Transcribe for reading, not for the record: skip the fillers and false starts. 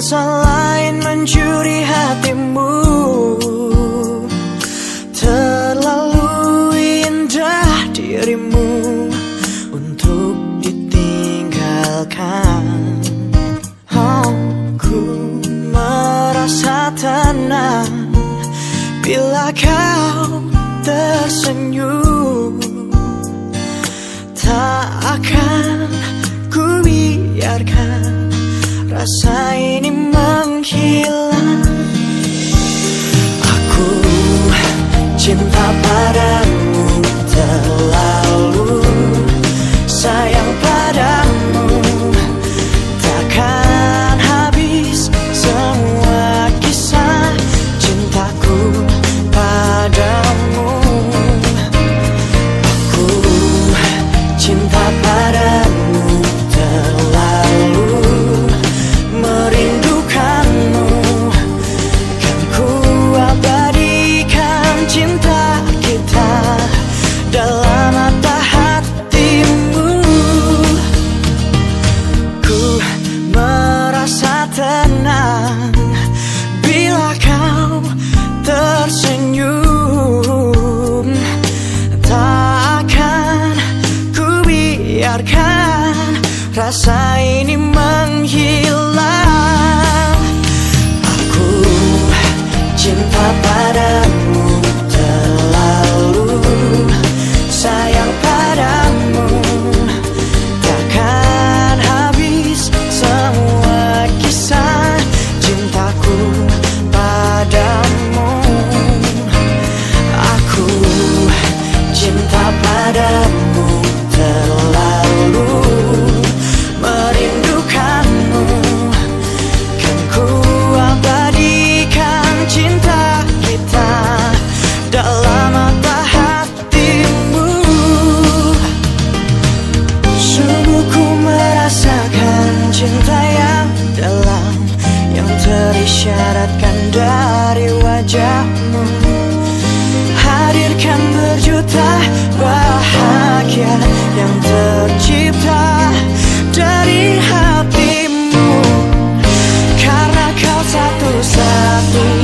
lain mencuri hatimu. Terlalu indah dirimu untuk ditinggalkan. Oh, ku merasa tenang bila kau tersenyum. Tak akan ku biarkan rasa ini menghilang. Aku cinta padamu terlalu, sayang padamu. Takkan habis semua kisah cintaku padamu. Aku cinta padamu terlalu, merindukanmu. Kan ku abadikan cinta kita dalam mata hatimu. Ku merasa tenang bila kau tersenyum. Tak akan ku biarkan rasa ini menghilang. Aku cinta padamu terlalu, sayang padamu. Takkan habis semua kisah cintaku padamu. Aku cinta padamu terlalu, merindukanmu. Kan ku abadikan cinta kita dalam mata hatimu. Sungguh ku merasakan cinta yang dalam, yang terisyaratkan dari wajahmu. Hadirkan berjuta bahagia yang tercipta dari hatimu. Karena kau satu-satunya